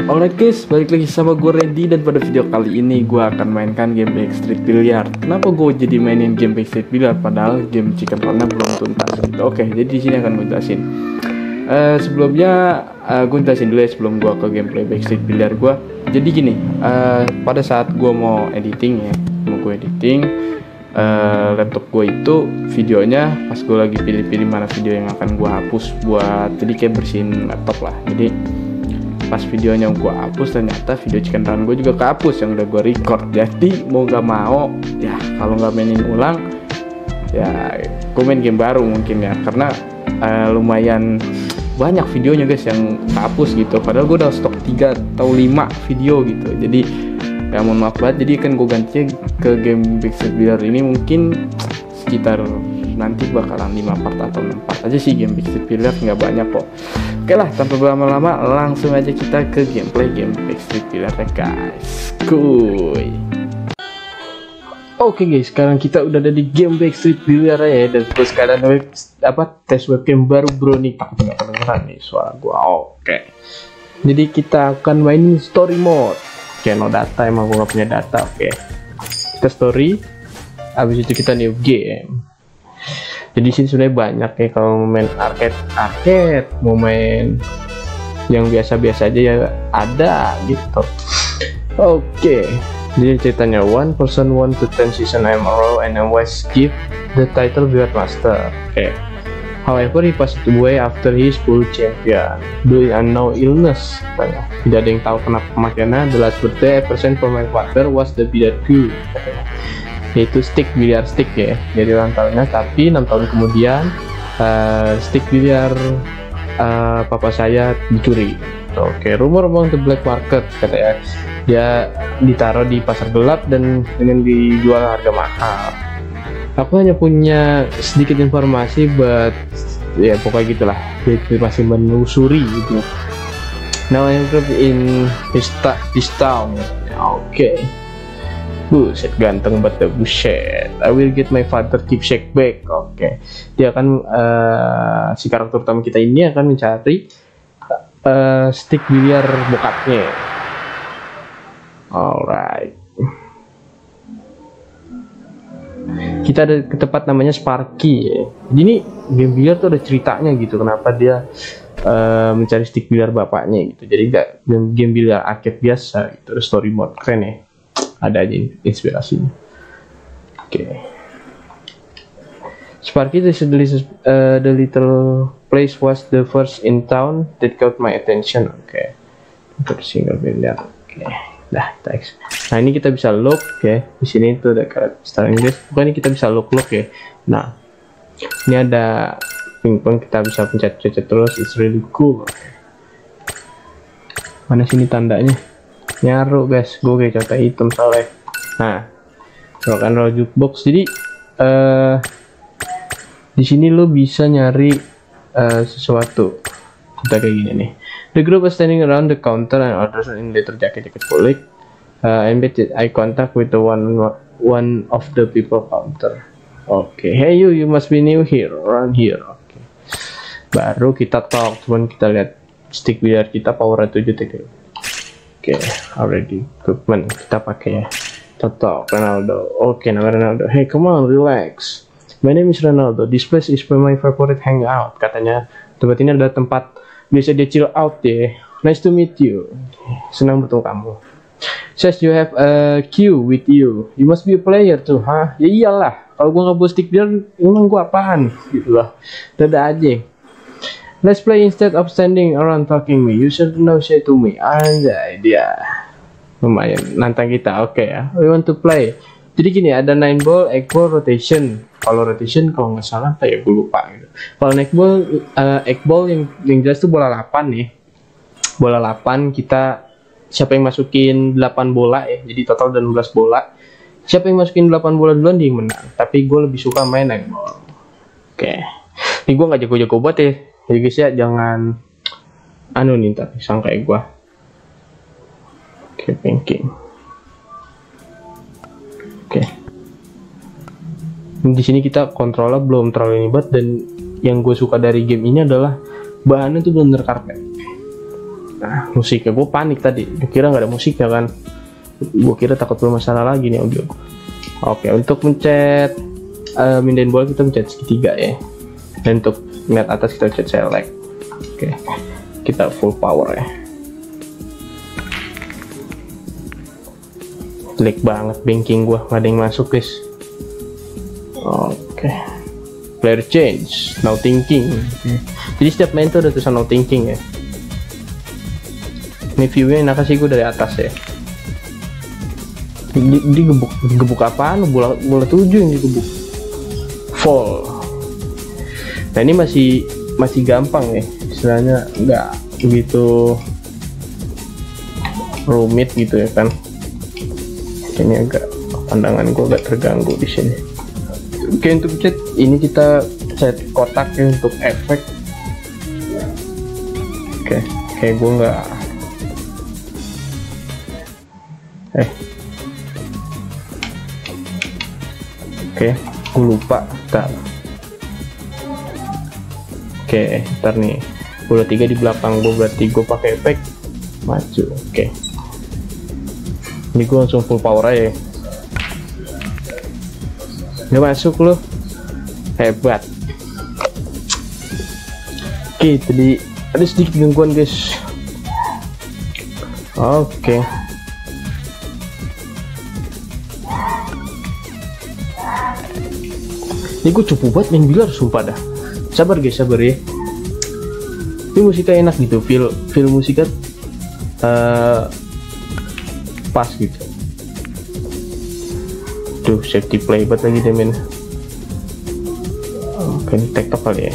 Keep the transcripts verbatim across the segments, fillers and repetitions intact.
Alright guys, balik lagi sama gue Randy, dan pada video kali ini gue akan mainkan game Backstreet Billiard. Kenapa gue jadi mainin game Backstreet Billiard padahal game Chicken Runnya belum tuntas gitu? Oke, jadi di sini akan gue jelasin. Uh, sebelumnya uh, gue jelasin dulu ya sebelum gue ke gameplay Backstreet Billiard gue. Jadi gini, uh, pada saat gue mau editing ya, mau gue editing uh, laptop gue itu videonya pas gue lagi pilih-pilih mana video yang akan gue hapus buat, jadi kayak bersihin laptop lah. Jadi pas videonya gue hapus, ternyata video Chicken Run gue juga kehapus yang udah gue record. Jadi mau gak mau ya, kalau nggak mainin ulang ya gue main game baru mungkin ya, karena uh, lumayan banyak videonya guys yang kehapus gitu, padahal gue udah stok tiga atau lima video gitu. Jadi ya mohon maaf banget, jadi kan gue ganti ke game Backstreet Billiard ini mungkin sekitar nanti bakalan lima part atau enam part aja sih game Backstreet Billiard, nggak banyak kok. Oke lah, tanpa berlama-lama langsung aja kita ke gameplay game Backstreet Billiard ya guys. Kuy. Oke guys, sekarang kita udah ada di game Backstreet Billiard ya, dan terus sekarang web, apa tes webcam baru bro nih, takut nggak kedengeran nih suara gua. Oke, jadi kita akan mainin story mode. Oke, no data, emang gua nggak punya data. Oke, kita story, habis itu kita new game. Jadi sini sebenarnya banyak ya, kalau mau main arcade arcade, mau main yang biasa-biasa aja ya ada gitu. Oke, jadi ceritanya one person want to ten season M R O and always give the title Billiard Master. Oke, however he passed away after his full champion due to no illness. Tidak ada yang tahu kenapa kematiannya. The last birthday person for my father was the billiard cue, yaitu stick biliar stick ya, jadi ulang tahunnya. Tapi enam tahun kemudian uh, stick biliar uh, papa saya dicuri. Oke, okay. Rumor among the black market katanya dia ditaruh di pasar gelap dan dengan dijual harga mahal. Aku hanya punya sedikit informasi, but ya pokoknya gitulah, dia masih menelusuri gitu. Now I'm in this, this town. Oke, okay. Buset, ganteng banget, buset. I will get my father keepsake back. Oke, okay. Dia akan uh, si karakter utama kita ini akan mencari uh, stick biliar bokapnya. Alright, kita ada ke tempat namanya Sparky ya. Jadi ini game biliar tuh ada ceritanya gitu, kenapa dia uh, mencari stick biliar bapaknya gitu. Jadi nggak game, game biliar arcade biasa gitu, story mode keren ya. Ada aja inspirasinya. Oke, okay. Sparky is the, uh, the little place was the first in town that caught my attention. Oke, okay. Untuk single billiard. Oke, okay. Dah teks. Nah ini kita bisa look ya. Di sini tuh ada karakter Inggris. Bukan, ini kita bisa look look ya. Nah ini ada pingpong, kita bisa pencet-pencet terus. It's really cool. Okay. Mana sini tandanya? Nyaru guys, gue kayak contoh hitam soalnya. Nah, rock and roll jukebox. Jadi uh, di sini lo bisa nyari uh, sesuatu. Kita kayak gini nih. The group was standing around the counter and orders in leather jacket jacket kulit. Uh, and made eye contact with the one one of the people counter. Oke, okay. Hey you, you must be new here, around here. Oke. Okay. Baru kita talk, cuman kita lihat stick biliar kita power tujuh titik. Oke, okay, already equipment kita pakai ya. Toto Ronaldo. Oke, okay, nama Ronaldo. Hey, come on, relax. My name is Ronaldo. This place is my favorite hangout. Katanya tempat ini adalah tempat biasa dia chill out ya. Nice to meet you. Senang bertemu kamu. Says you have a queue with you. You must be a player too, huh? Ya iyalah. Kalau gua nggak bawa stick biar emang gua apaan? Gitu lah. Dadah aja. Let's play instead of standing around talking me. You should know say to me. Anjay, dia lumayan nantang kita. Oke okay, ya. We want to play. Jadi gini, ada nine ball, eight ball, rotation. Kalau rotation kalau nggak salah kayak gue lupa gitu. Kalau eight ball, uh, eight ball yang yang jelas tuh bola delapan nih. Bola delapan, kita siapa yang masukin delapan bola ya. Jadi total ada enam belas bola. Siapa yang masukin delapan bola duluan dia yang menang. Tapi gue lebih suka main nine ball. Oke. Okay. Ini gue nggak jago-jago banget ya. Jadi guys ya, jangan anu nih tapi sangka kayak gua. Oke, okay, thinking. Oke. Okay. Di sini kita kontrolnya belum terlalu ribet, dan yang gue suka dari game ini adalah bahannya tuh bener-bener karpet. Nah, musiknya gue panik tadi, gue kira nggak ada musiknya kan, gue kira takut bermasalah lagi nih audio. Oke, untuk mencet uh, mindahin bola kita mencet segitiga ya, dan untuk melihat atas kita mencet select. Oke, kita full power ya. Jelek banget banking gua, nggak ada yang masuk guys. Oke, player change, now thinking. Jadi setiap main tuh ada tulisan now thinking ya. Ini viewnya enak sih gue dari atas ya. Di, di gebuk, gebuk apaan? Bola, bola tujuh yang digebuk. Fall. Nah ini masih masih gampang ya, istilahnya nggak begitu rumit gitu ya kan. Ini agak pandangan gue agak terganggu di sini. Oke, untuk chat ini kita set kotak ya untuk efek. Oke, kayak gue nggak eh oke, gue lupa. Ntar. Oke, ntar nih bola tiga di belakang gue, berarti gue pakai efek maju. Oke, ini gue langsung full power aja. Nggak masuk loh, hebat. Oke, tadi ada sedikit gangguan guys. Oke, ini gue cukup buat main bilar sumpah dah. Sabar guys, sabar ya. Ini musiknya enak gitu, feel feel musiknya uh, pas gitu. Tuh safety play buat lagi deh men. Oke, ini tektok kali ya.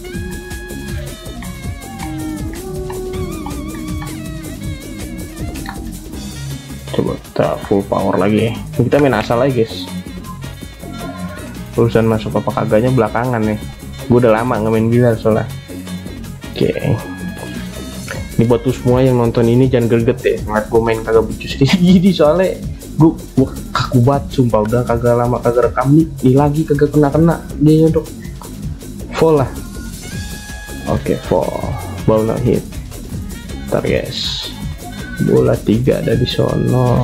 Coba kita full power lagi ya. Kita main asal lagi guys. Urusan masuk apa kagaknya belakangan nih. Gue udah lama nggak main bilar soalnya. Oke, ini buat tuh semua yang nonton ini jangan greget ya ngeliat gue main kagak becus gini, soalnya gue, gue kaku banget sumpah, udah kagak lama kagak rekam nih, ini lagi kagak kena-kena dia nyodok. Fall lah. Oke, fall, ball no hit. Ntar guys, bola tiga ada di sono.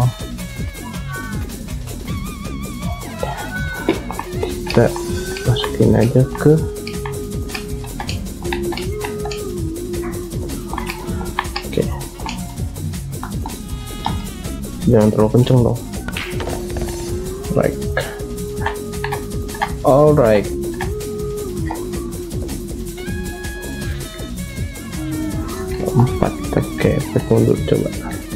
Kita masukin aja ke oke, jangan terlalu kenceng dong. Right, alright. Empat kita kepet mundur coba.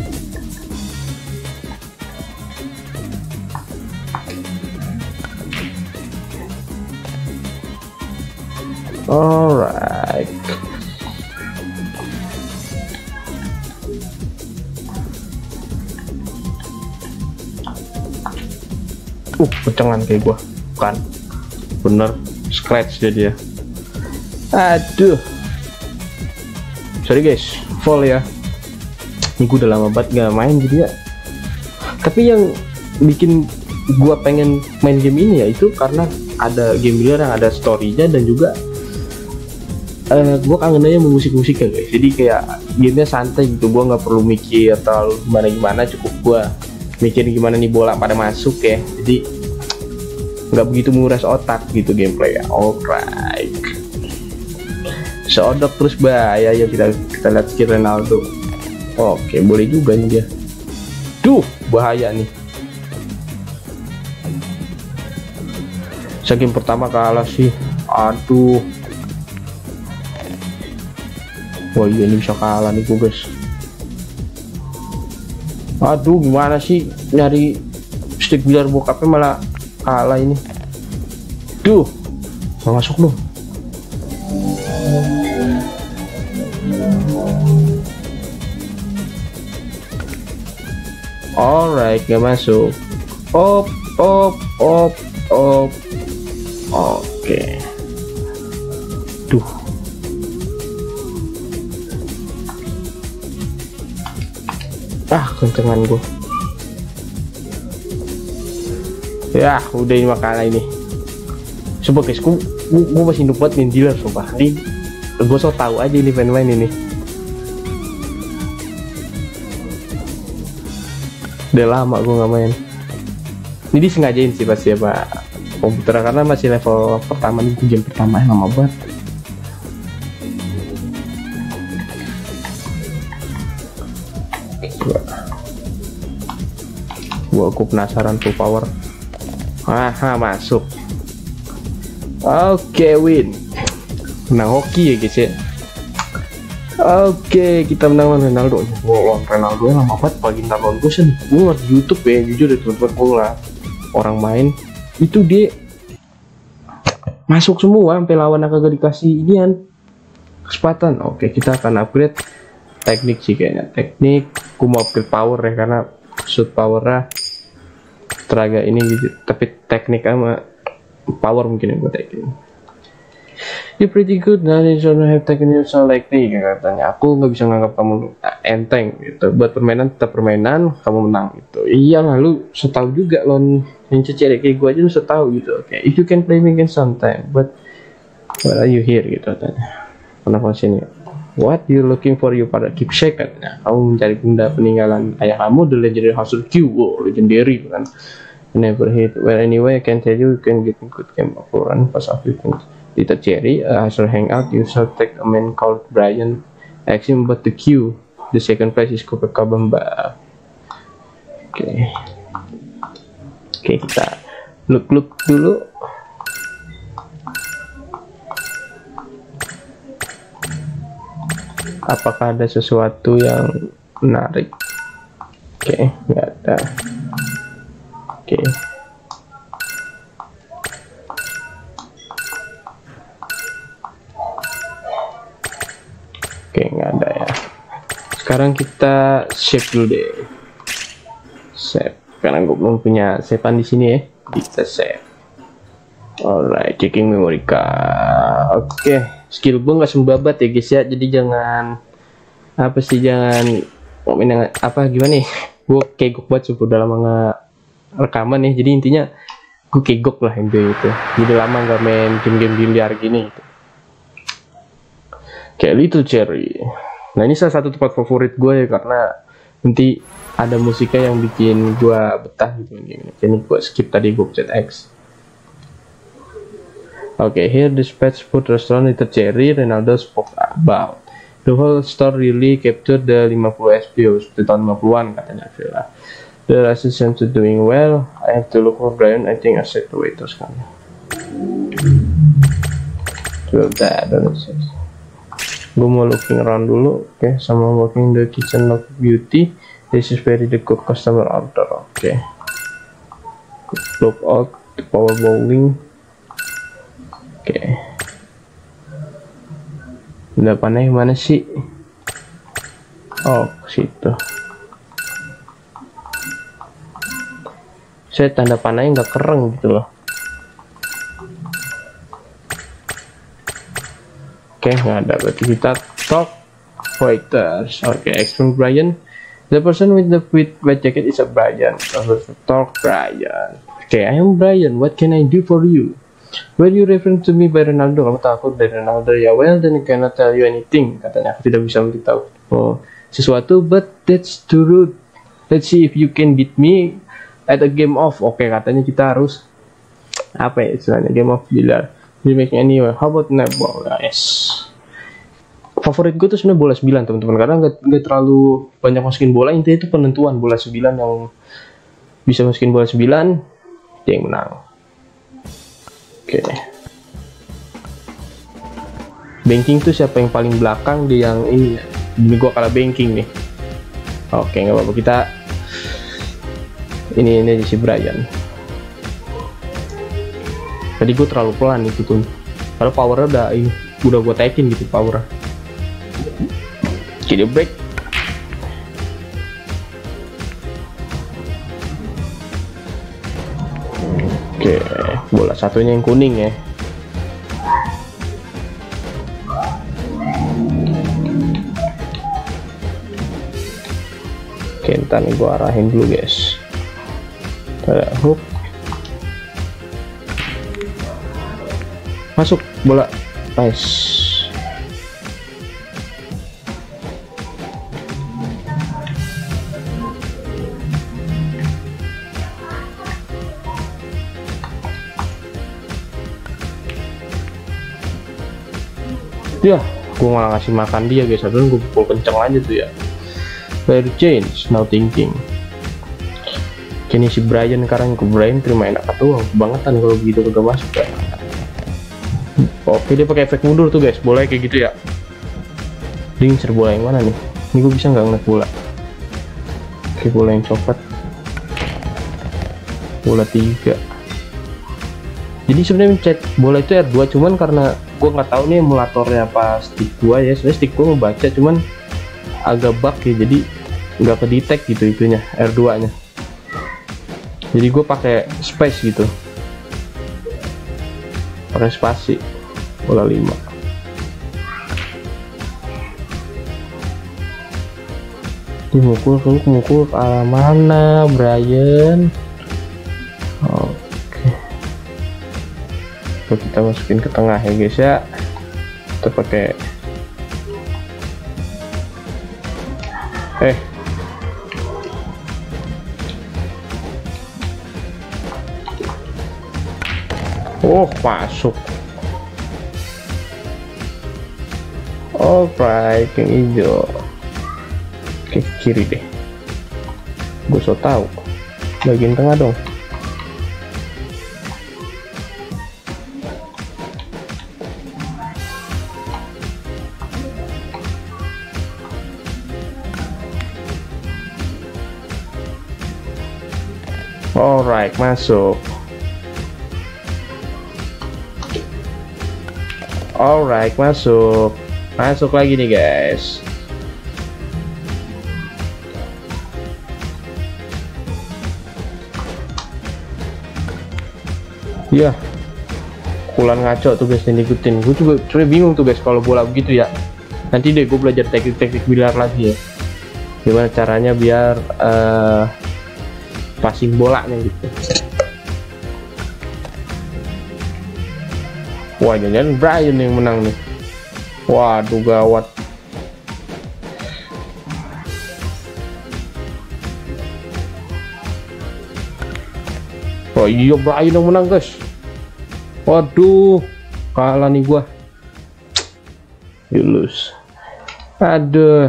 Alright. Uh, kencengan kayak gua. Bukan. Bener scratch dia dia. Aduh. Sorry guys, fall ya. Ini gua udah lama banget gak main jadi ya. Tapi yang bikin gua pengen main game ini ya itu karena ada game bilar yang ada story-nya dan juga Uh, gue kangen aja sama musik-musiknya guys, jadi kayak gamenya santai gitu, gue nggak perlu mikir terlalu gimana-gimana, cukup gue mikir gimana nih bola pada masuk ya, jadi nggak begitu menguras otak gitu gameplay ya. Alright, seodok terus bahaya ya, kita kita lihat skill Ronaldo. Oke, boleh juga nih dia. Duh, bahaya nih. Game pertama kalah sih, aduh. Wah iya, ini bisa kalah nih gue guys. Aduh, gimana sih nyari stick bilar bokapnya malah kalah ini. Duh, nggak masuk loh. Alright, nggak masuk. Op, op, op, op. Oke. Duh. Ah, kencengan gue. Ya, udah ini makanan ini. Coba guys, gue, gue masih numpet main dealer, coba. Ini gue so tahu aja ini main-main ini. Udah lama gue nggak main. Ini disengajain sih pasti ya pak komputer, karena masih level pertama nih, game pertama yang lama banget. Gua aku penasaran full power. Aha, masuk. Oke, win. Menang hoki ya guys ya. Oke, kita menang lawan Ronaldo. Wow, Ronaldo yang lama banget pagi ntar lawan gue sih. Gue ngeliat di YouTube ya, jujur deh teman-teman, gue ngeliat orang main itu dia masuk semua sampai lawan kagak dikasih inian kesempatan. Oke, kita akan upgrade teknik sih kayaknya. Teknik, gue mau upgrade power ya karena shoot powernya teraga ini gitu. Tapi teknik sama power mungkin yang gue teknik. You pretty good now, you don't have technical so like me, katanya. Aku nggak bisa nganggap kamu enteng gitu. Buat permainan tetap permainan, kamu menang gitu. Iya lah, lu setahu juga lon yang cecek kayak gue aja lu setahu gitu. Oke, okay. If you can play me again sometime, but what are you here gitu katanya. Kenapa sini? What you looking for, you pada keep shake katanya. Kamu mencari benda peninggalan ayah kamu, the legendary House of Q. Wow, legendary kan. Never hit. Well anyway, I can tell you, you can get a good game of run pas after things. Little Cherry, uh, I shall hang out. You shall take a man called Brian. Ask him about the queue. The second place is Kope Kabamba. Oke, okay. Oke okay, kita look look dulu. Apakah ada sesuatu yang menarik? Oke, okay, nggak ada. Oke. Okay. Oke, nggak ada ya. Sekarang kita save dulu deh. Save. Karena gue belum punya savean di sini ya. Kita save. Alright, checking memory card. Oke, skill gue nggak sembabat ya guys ya. Jadi jangan apa sih jangan komen apa gimana nih. Gue kegok banget sumpah udah lama nggak rekaman ya. Jadi intinya gue kegok lah intinya itu. Jadi lama nggak main game-game biliar gini. Gitu. Kayak Little Cherry. Nah ini salah satu tempat favorit gue ya karena nanti ada musiknya yang bikin gue betah gitu ini. Jadi gue skip tadi gue pencet X. Oke, okay, here this fast food restaurant Little Cherry Ronaldo spoke about. The whole store really captured the lima puluh S views di tahun lima puluhan katanya Villa. The assistant to doing well. I have to look for Brian. I think I said the waiters kan. So that gue mau looking around dulu, oke, okay. Sama walking the kitchen of beauty. This is very the good customer order, oke. Okay. Look out the power bowling, oke. Okay. Udah panai mana sih? Oh, situ. Saya tanda panahnya nggak kereng gitu loh. Oke, okay, nggak ada, berarti kita talk waiters. Oke, okay, explain Brian. The person with the with white jacket is a Brian. Talk Brian. Oke, okay, I am Brian. What can I do for you? Were you referring to me by Ronaldo? Kamu takut dari Ronaldo ya? Well, then I cannot tell you anything. Katanya aku tidak bisa memberitahu oh, sesuatu, but that's too rude. Let's see if you can beat me at a game of. Oke, okay, katanya kita harus apa ya istilahnya game of billiard. You make anyway. How about netball guys? Favorit gue tuh sebenarnya bola sembilan teman-teman, karena nggak nggak terlalu banyak masukin bola. Intinya itu penentuan bola sembilan, yang bisa masukin bola sembilan dia yang menang. Oke, okay. Banking tuh siapa yang paling belakang dia yang ini. Ini gue kalah banking nih. Oke, okay, nggak apa-apa, kita ini ini si Brian. Tadi gue terlalu pelan itu tuh, karena powernya udah ini, udah gue taikin gitu powernya. Jadi break. Oke, bola satunya yang kuning ya. Oke, ntar nih gue arahin dulu guys. Ada hook. Masuk bola, nice. Ya, gue malah ngasih makan dia guys, habis gue pukul kenceng aja tuh ya. Player change, now thinking. Kini si Brian sekarang ke Brian terima enak doang, kebangetan kalau begitu kagak masuk ya. Oke, dia pakai efek mundur tuh guys, boleh kayak gitu ya. Dia ngincer bola yang mana nih? Ini gue bisa nggak ngeliat bola? Oke, bola yang coklat. Bola tiga. Jadi sebenarnya mencet bola itu R dua, cuman karena gue nggak tahu nih emulatornya apa stick gua ya. Sebenarnya stick gua ngebaca cuman agak bug ya, jadi nggak kedetek gitu itunya R dua nya. Jadi gue pakai space gitu, pakai spasi. Bola lima. Ini mukul, kamu mukul ke arah mana, Brian? Oke, so, kita masukin ke tengah ya guys ya. Kita pakai eh oh masuk. Alright, yang hijau ke kiri deh. Gue so tau bagian tengah dong. Alright, masuk. Alright, masuk. Masuk lagi nih guys. Ya, pukulan ngaco tuh guys yang diikutin. Gue juga sebenernya bingung tuh guys kalau bola begitu ya. Nanti deh gue belajar teknik-teknik biliar lagi ya. Gimana caranya biar uh, passing bolanya gitu. Wah, jangan Brian yang menang nih. Waduh, gawat. Oh iya, Brian yang menang guys. Waduh, kalah nih gua. You lose. Aduh.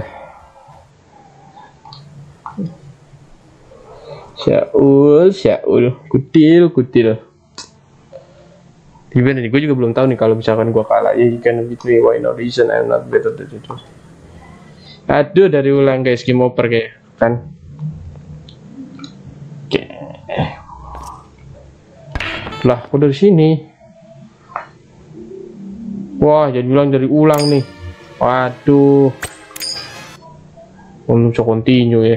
Syaul, Syaul, kutil, kutil. Gimana nih? Gue juga belum tahu nih kalau misalkan gue kalah. Ya, you can beat me, why no reason I'm not better than you. Aduh, dari ulang guys, game over kayak kan. Oke. Lah, kok dari sini? Wah, jadi ulang dari ulang nih. Waduh. Belum bisa continue ya.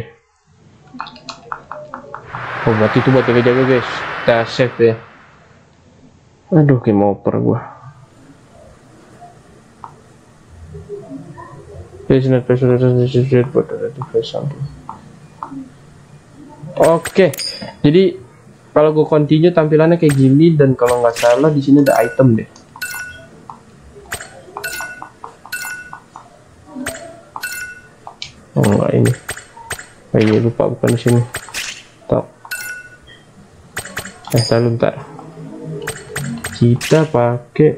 Oh, berarti itu buat jaga-jaga guys. Kita save ya. Aduh, game over gua. Oke, jadi kalau gue continue tampilannya kayak gini, dan kalau nggak salah di sini ada item deh. Oh enggak, ini. Oh iya, lupa, bukan di sini. Stop. Eh, lalu bentar. Kita pakai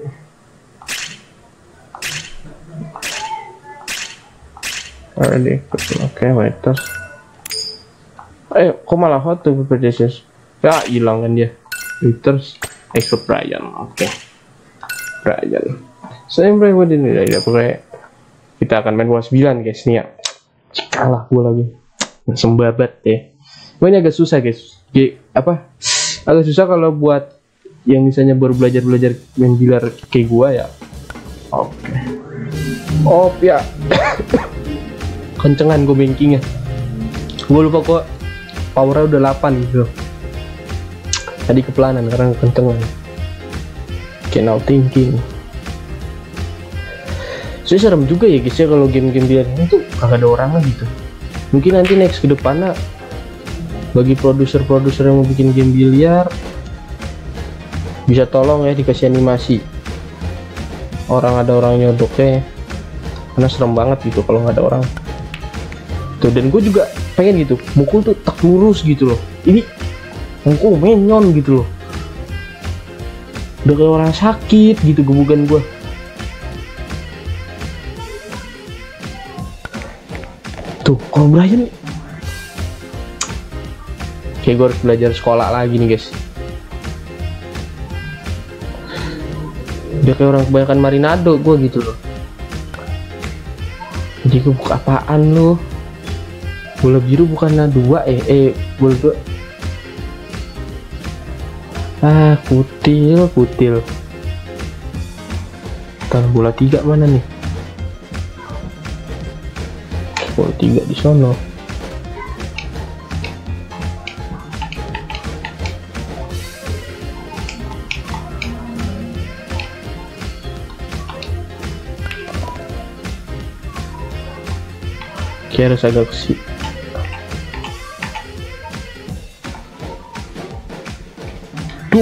already. Oke, waiter. Eh, kok malah hot tuh purchases? Ya, hilang kan dia. Waiters, extra Brian. Oke, Brian. Saya Brian ini ya, pokoknya kita akan main bola sembilan guys nih ya. Kalah gua lagi. Sembabat ya. Ini agak susah guys. G apa? Agak susah kalau buat yang misalnya baru belajar-belajar main biliar kayak gua ya. Oke. Okay. Oh ya. Kencengan gue bankingnya. Gue lupa kok powernya udah delapan gitu. Tadi kepelanan karena kencengan. Okay, now thinking. So, serem juga ya guys ya kalau game-game biliar ini tuh kagak ada orangnya gitu. Mungkin nanti next ke depannya bagi produser-produser yang mau bikin game biliar, bisa tolong ya dikasih animasi orang, ada orang nyodoknya, karena serem banget gitu kalau nggak ada orang tuh. Dan gue juga pengen gitu mukul tuh tak lurus gitu loh, ini mukul menyon gitu loh, udah kayak orang sakit gitu gebukan gue. Tuh kalau Brian kayak gue harus belajar sekolah lagi nih guys. Dia kayak orang kebanyakan Marinado gue gitu loh. Jadi gue buka apaan lo? Bola biru bukan dua eh eh bola dua. Ah kutil kutil. Ntar bola tiga mana nih? Bola tiga di sono. Kayak harus agak sih. Tuh.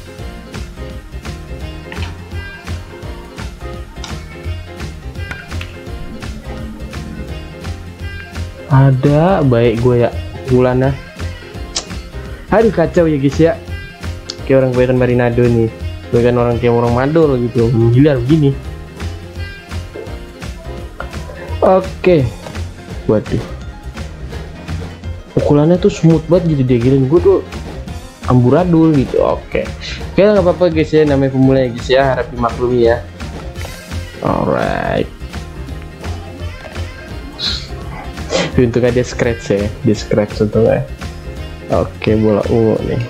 Ada baik gue ya bulannya. Aduh kacau ya guys ya. Kayak orang kebanyakan Marinado nih. Gue kan orang kayak orang Madol gitu. Gila begini. Oke. Waduh. Pukulannya tuh smooth banget gitu dia, kirain gue tuh amburadul gitu. Oke. Oke nggak apa-apa guys ya, namanya pemula ya guys ya, harap dimaklumi ya. Alright. Untungnya dia scratch ya, dia scratch untungnya. Oke, bola ungu nih.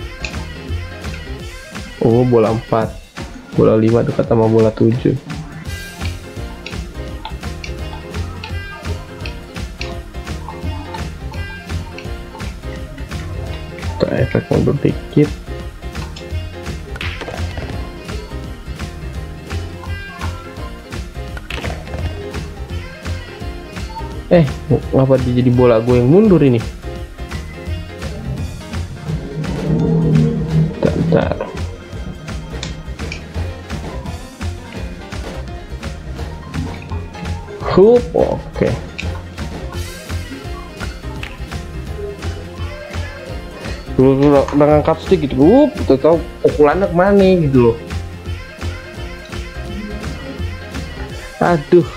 Ungu bola empat, bola lima dekat sama bola tujuh. Kita efek mundur dikit. Eh, ngapa dia jadi bola gue yang mundur ini? Bentar. Hup, oke. Dulu udah ngangkat stick gitu, hup, tuh tau pukulannya kemana gitu loh. Aduh.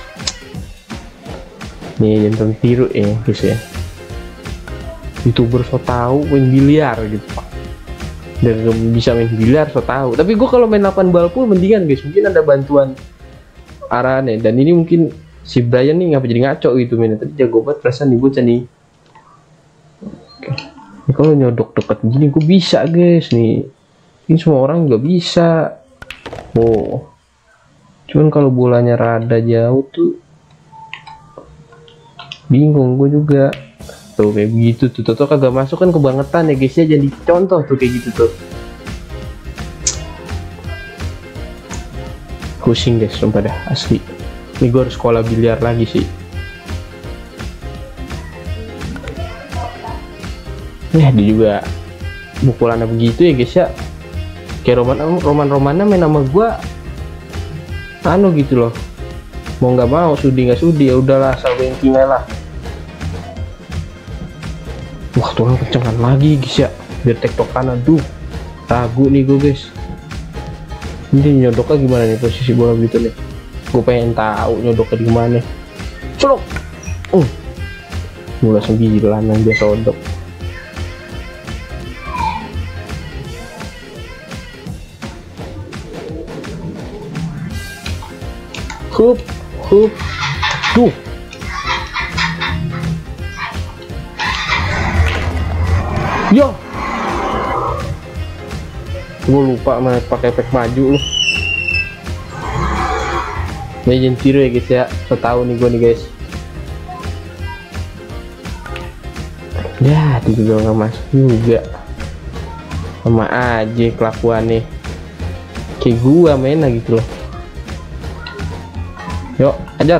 Nih jangan tiru ya guys ya. YouTuber so tahu main biliar gitu pak. Dan bisa main biliar so tahu. Tapi gue kalau main delapan bal pun mendingan guys. Mungkin ada bantuan arahan ya. Dan ini mungkin si Brian nih ngapa jadi ngaco gitu mainnya. Tadi jago banget perasaan nih bocah nih. Oke. Ini kalau nyodok dekat gini gue bisa guys nih. Ini semua orang juga bisa. Oh. Cuman kalau bolanya rada jauh tuh bingung gue juga. Tuh kayak begitu tuh, tuh, tuh kagak masuk kan kebangetan ya guys ya. Jadi contoh tuh kayak gitu tuh. Pusing guys sumpah dah asli. Ini gue harus sekolah biliar lagi sih. Ya dia juga pukulannya begitu ya guys ya. Kayak roman roman romannya main sama gue anu gitu loh. Mau nggak mau sudi nggak sudi ya udahlah asal ranking lah. Wah tuh kencengan lagi guys ya, biar tektokan. Aduh ragu nih gue guys. Ini nyodoknya gimana nih posisi bola gitu nih? Gue pengen tahu nyodoknya di mana. Colok. Uh. Bola sembilan yang dia sodok. Hup, hup, tuh. Yo, gue lupa mana pakai efek maju loh. Legend tiru ya guys ya, so tau nih gue nih guys. Ya, dia juga nggak masuk juga. Sama aja kelakuannya. Kayak gua main lah gitu loh. Yuk, ajar.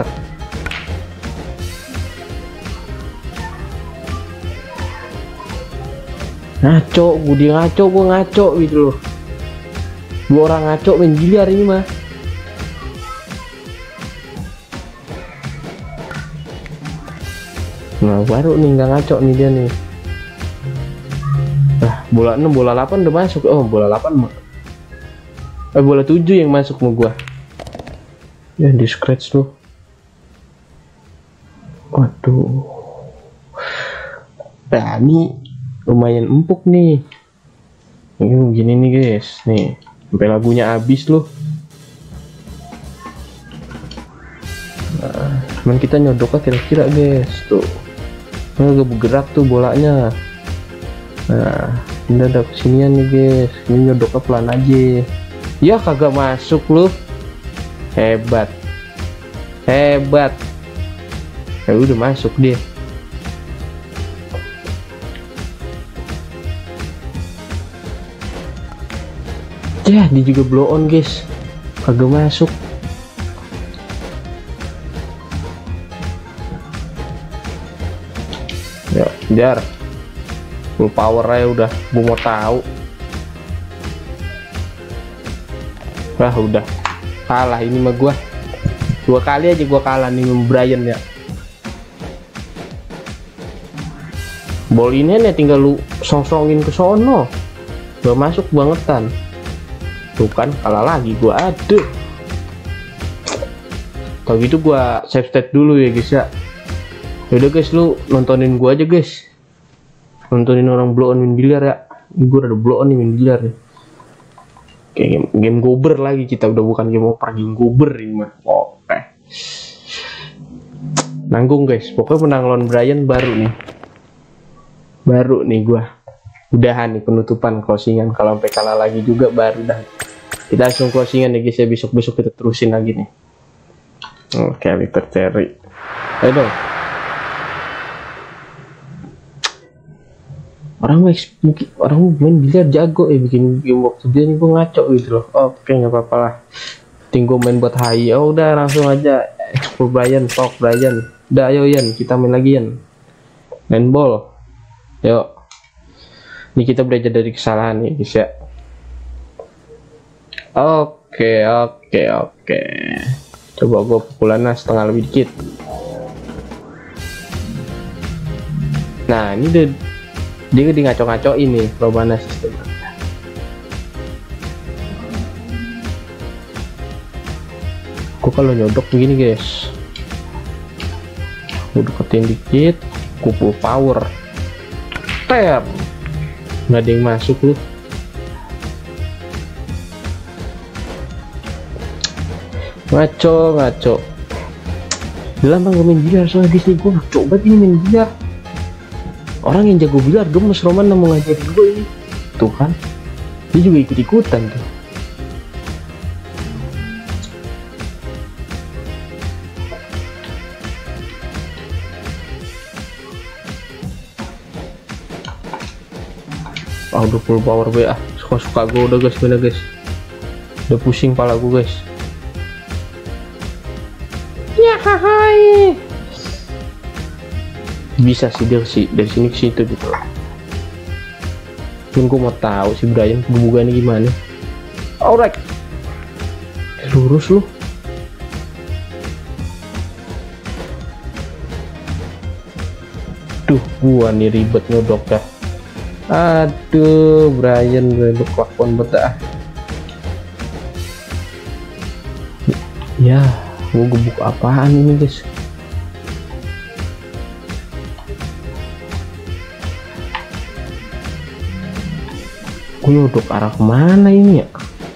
Ngaco, gue dia ngaco, gue ngaco gitu loh. Dua orang ngaco main biliar ini mah. Nah baru nih nggak ngaco nih dia nih. Nah bola enam, bola delapan udah masuk. Oh bola delapan mah. Eh bola tujuh yang masuk sama gua. Ya di scratch tuh. Waduh. Nah ini lumayan empuk nih. Ini begini nih guys, nih sampai lagunya habis loh. Nah, cuman kita nyodoknya kira-kira guys tuh, nggak bergerak tuh bolanya. Nah ini ada kesinian nih guys, ini nyodoknya pelan aja. Ya kagak masuk loh, hebat hebat. Ya udah masuk dia. Ya dia juga blow on guys, kagak masuk. Ya jar full power aja udah, gue mau tahu. Wah udah kalah ini mah gua. Dua kali aja gua kalah nih sama Brian ya. Ball ini nih tinggal lu song-songin ke sono, gak masuk bangetan. Tuh kan kalah lagi gua. Aduh, kalau gitu gua save state dulu ya guys ya. Yaudah guys, lu nontonin gua aja guys, nontonin orang blow on main biliar ya. Ini gua udah blow on nih main biliar ya. Kayak game, game gober lagi, kita udah bukan game oper, game gober ini mah. Oke, nanggung guys, pokoknya menang lawan Brian baru nih, baru nih gua udahan nih penutupan closingan. Kalau sampai kalah lagi juga baru dah kita langsung closingan nih guys ya. Besok besok kita terusin lagi nih. Oke, Victor Cherry, ayo dong. Orang mungkin orang main biliar jago ya, bikin game waktu dia nih gue ngaco gitu loh. Oke nggak apa-apa lah, tinggal main buat high. Oh udah langsung aja explore Brian, talk Brian. Udah ayo Yan, kita main lagi Yan, main ball yuk. Ini kita belajar dari kesalahan nih guys ya. Oke oke oke, coba gue pukulannya setengah lebih dikit. Nah ini udah dia di ngaco-ngaco ini perubahan sistem. Gue kalau nyodok begini guys, gue deketin dikit, gue full power, ter, nggak ada yang masuk lu. Ngaco ngaco. Dalam bang main biliar soalnya Disney, gue ngaco banget ini main biliar. Orang yang jago biliar gemes, Roman mau ngajarin gue ini. Tuh kan, dia juga ikut-ikutan tuh. Ah udah full power B ah, suka-suka gue udah guys, bener guys. Udah pusing pala gue guys. Ya hai. Bisa sih dia sih dari sini ke situ gitu. Mungkin gue mau tahu si Brian kebubugannya gimana. Alright, lurus lu. Duh, gua nih ribet nyodok ya. Aduh, Brian ribet kelakuan betah. Ya, gua gebuk apaan ini guys? Gue nyodok arah kemana ini ya?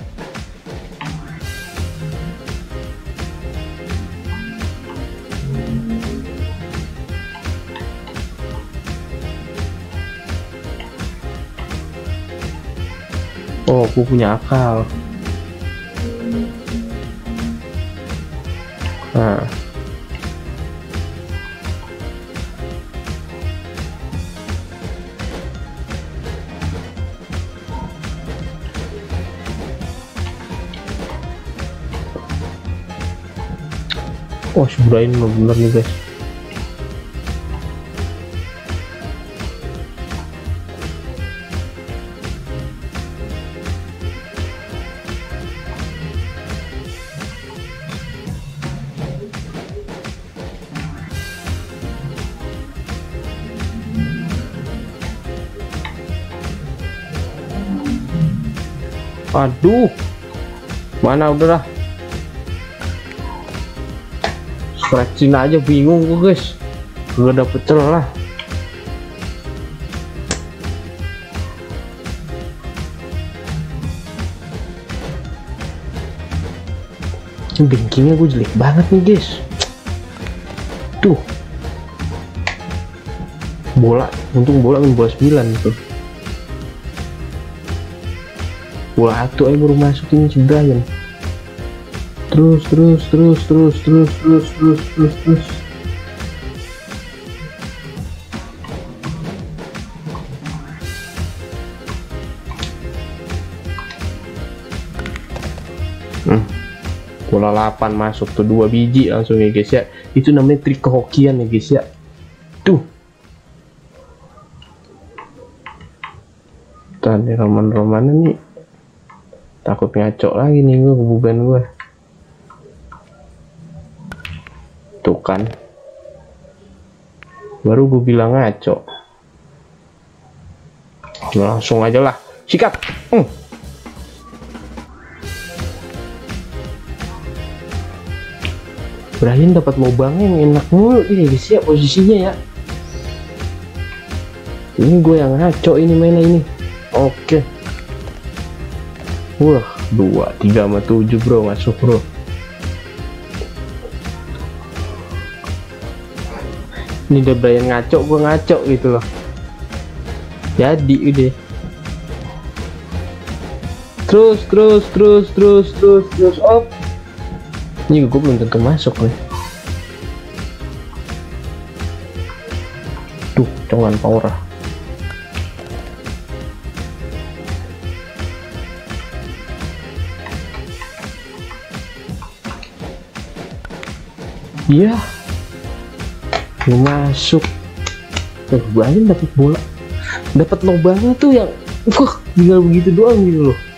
Oh, gue punya akal. Nah, oh si Brian bener nih guys. Aduh, mana udah lah. Scratchin aja bingung gue guys, gak dapet celah. Bankingnya gue jelek banget nih guys. Tuh bola, untung bola kan bola sembilan tuh. Bola satu aja baru masuk ini si Brian. Terus terus terus terus terus terus terus terus terus. Hmm. Bola delapan masuk tuh dua biji langsung ya guys ya. Itu namanya trik kehokian ya guys ya. Tuh. Tadi roman-romannya nih takut ngaco lagi nih gue kebuban gue. Tuh kan. Baru gue bilang ngaco. Langsung aja lah. Sikat. Hmm. Brian dapat lubangnya yang enak mulu ini guys ya posisinya ya. Ini gue yang ngaco ini mainnya ini. Oke. Wah, dua, tiga sama tujuh bro masuk bro. Ini udah Brian ngaco, gue ngaco gitu loh. Jadi udah. Terus, terus, terus, terus, terus, terus, op. Ini gue belum tentu masuk nih. Tuh, jangan power. Iya. Belum masuk. Tuh, Brian dapat bola. Dapat lubangnya tuh yang wah, tinggal begitu doang gitu loh.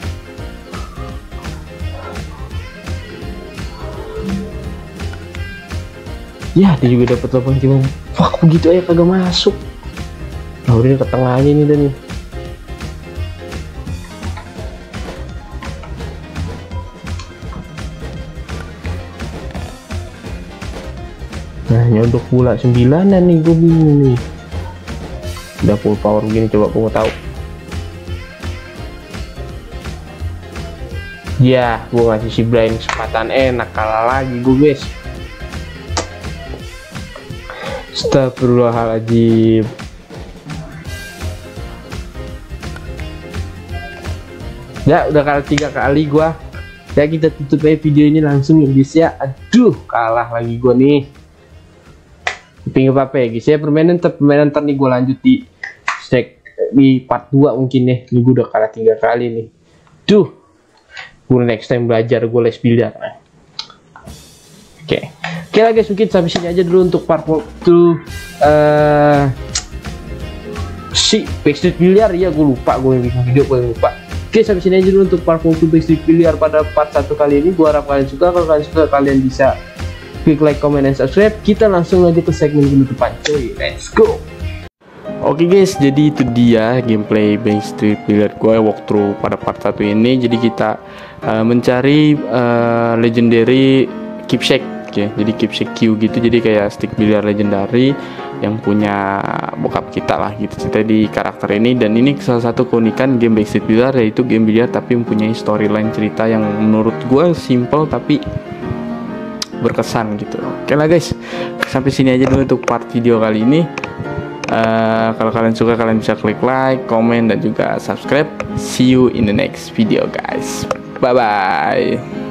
Ya, dia juga dapat lubang cuma wah begitu aja kagak masuk. Nah, udah ke tengah aja nih dan nih. Nah, nyodok bola sembilanan nih, gue bingung nih. Udah full power gini, coba gue mau tahu. Ya, gue ngasih si Brian kesempatan enak, kalah lagi gue guys. Astagfirullahaladzim. Ya udah kalah tiga kali gua. Ya kita tutup aja video ini langsung ya guys ya. Aduh kalah lagi gua nih. Tapi nggak apa-apa ya guys ya, permainan ter permainan ntar nih gua lanjut di sek di part dua mungkin ya. Ini gua udah kalah tiga kali nih. Duh. Gua next time belajar gua les biliar. Nah. Oke. Okay. Oke lah guys, mungkin sampai sini aja dulu untuk part waktu uh, si Backstreet Billiard ya, gue lupa gue yang bikin video, gue yang lupa. Oke, sampai sini aja dulu untuk part waktu Backstreet Billiard pada part satu kali ini. Gue harap kalian suka. Kalau kalian suka, kalian bisa klik like, comment, dan subscribe. Kita langsung aja ke segmen penutupan cuy, let's go. Oke guys, jadi itu dia gameplay Backstreet Billiard gue walkthrough pada part satu ini. Jadi kita uh, mencari uh, legendary keepsake. Oke, jadi keepsake Q gitu, jadi kayak stick biliar legendary yang punya bokap kita lah gitu cerita di karakter ini. Dan ini salah satu keunikan game Backstreet Billiard, yaitu game biliar tapi mempunyai storyline cerita yang menurut gue simple tapi berkesan gitu. Oke lah guys, sampai sini aja dulu untuk part video kali ini. Uh, kalau kalian suka, kalian bisa klik like, comment, dan juga subscribe. See you in the next video guys, bye bye.